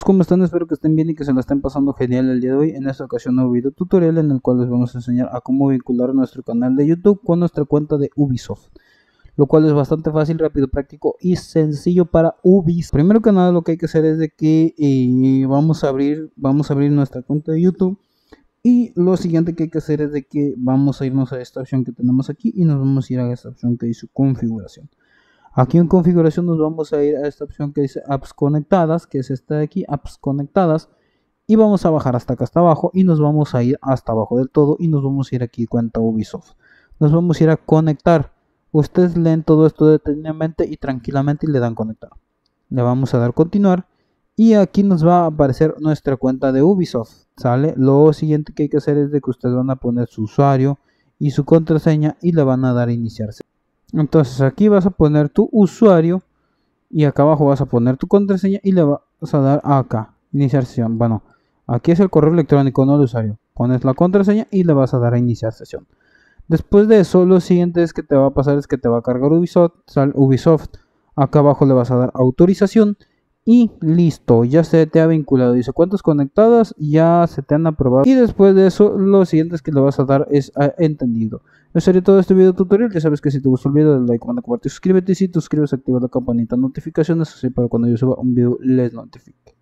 ¿cómo están? Espero que estén bien y que se la estén pasando genial el día de hoy. En esta ocasión, un nuevo video tutorial en el cual les vamos a enseñar a cómo vincular nuestro canal de YouTube con nuestra cuenta de Ubisoft, lo cual es bastante fácil, rápido, práctico y sencillo para Ubisoft. Primero que nada, lo que hay que hacer es de que vamos a abrir nuestra cuenta de YouTube. Y lo siguiente que hay que hacer es de que vamos a irnos a esta opción que tenemos aquí y nos vamos a ir a esta opción que dice configuración. Aquí en configuración nos vamos a ir a esta opción que dice apps conectadas, que es esta de aquí, apps conectadas, y vamos a bajar hasta acá, hasta abajo, y nos vamos a ir hasta abajo del todo y nos vamos a ir aquí cuenta Ubisoft. Nos vamos a ir a conectar. Ustedes leen todo esto detenidamente y tranquilamente y le dan conectar. Le vamos a dar continuar y aquí nos va a aparecer nuestra cuenta de Ubisoft, ¿sale? Lo siguiente que hay que hacer es de que ustedes van a poner su usuario y su contraseña y le van a dar a iniciarse. Entonces aquí vas a poner tu usuario y acá abajo vas a poner tu contraseña y le vas a dar acá, iniciar sesión. Bueno, aquí es el correo electrónico, no el usuario. Pones la contraseña y le vas a dar a iniciar sesión. Después de eso, lo siguiente es que te va a pasar es que te va a cargar Ubisoft. Acá abajo le vas a dar autorización y listo, ya se te ha vinculado. Dice cuentas conectadas, ya se te han aprobado. Y después de eso, lo siguiente es que le vas a dar es a entendido. Eso sería todo este video tutorial. Ya sabes que si te gustó el video, dale like, comenta, comparte, suscríbete. Y si te suscribes, activa la campanita de notificaciones así para cuando yo suba un video les notifique.